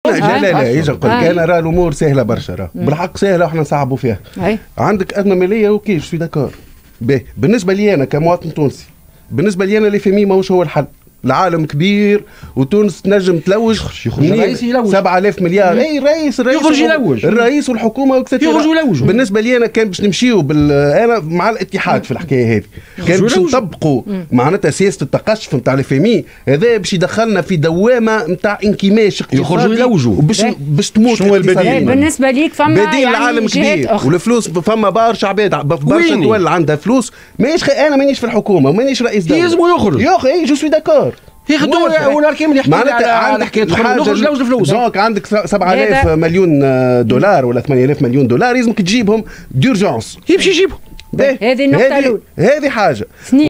لا يجي نقول لك انا راه الامور سهله برشا، بالحق سهله وحنا نصعبوا فيها. عندك ازمه ماليه اوكي سوي داكور، بالنسبه لي انا كمواطن تونسي، بالنسبه لي انا الاف ام اي ماهوش هو الحل. العالم كبير وتونس تنجم تلوج، يخرج الرئيس يلوج 7000 مليار. اي الرئيس يخرج يلوج، الرئيس والحكومه يخرجوا يلوجوا. بالنسبه لي انا كان باش نمشيو انا مع الاتحاد في الحكايه هذه، كان باش نطبقوا معناتها سياسه التقشف نتاع الاف ام اي هذا باش يدخلنا في دوامه نتاع انكماش اقتصادي، يخرجوا يلوجوا باش تموت. شنو البديل؟ بالنسبه ليك فما بديل العالم كبير والفلوس فما برشا عباد برشا دول عندها فلوس. مانيش انا مانيش في الحكومه ومانيش رئيس دوله، يلزموا يخرج. اي جو سوي داكور ياخذوا ولا كامل يحكي على حكايه يخرج لوج الفلوس. دونك عندك 7000 مليون دولار ولا 8000 مليون دولار لازمك تجيبهم ديرجونس، يمشي يجيبهم. هذه النقطه الاولى، هذه حاجه.